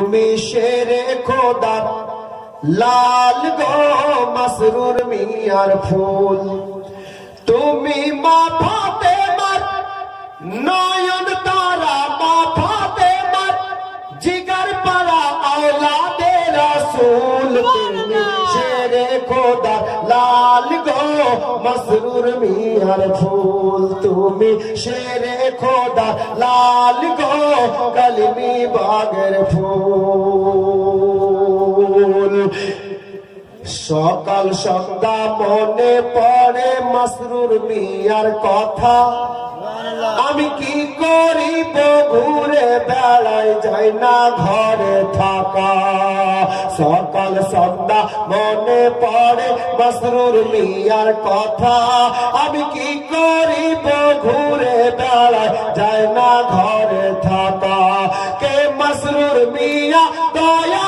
তুমি শেরে খোদা লাল গো মাসরুর মিয়ার ফুল। তুমি মা ফাতেমার নয়ন তারা, মা ফাতেমার জিগার পারা আওলাদে রাসূল। তুমি শেরে খোদা লাল গো মাসরুর মিয়ার ফুল। তুমি শেরে খোদা লাল গো কলমি বাগের ফুল। সকাল সন্ধ্যা মনে পড়ে মাসরুর মিয়ার কথা, আমি কি করিব ঘুরে বেড়াই যাই না ঘরে থাকা। সকাল সন্ধ্যা মনে পড়ে মাসরুর মিয়ার কথা, আমি কি করিব ঘুরে বেড়াই যাই না ঘরে থাকা। কে মাসরুর মিয়া দয়া